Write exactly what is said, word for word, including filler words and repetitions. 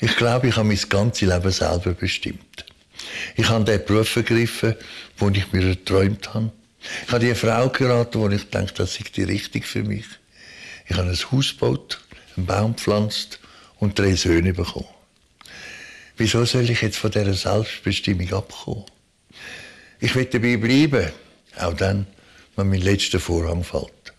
Ich glaube, ich habe mein ganzes Leben selber bestimmt. Ich habe den Beruf ergriffen, den ich mir erträumt habe. Ich habe die Frau geheiratet, wo ich denke, das ist die richtige für mich. Ich habe ein Haus gebaut, einen Baum gepflanzt und drei Söhne bekommen. Wieso soll ich jetzt von dieser Selbstbestimmung abkommen? Ich will dabei bleiben, auch dann, wenn mein letzter Vorhang fällt.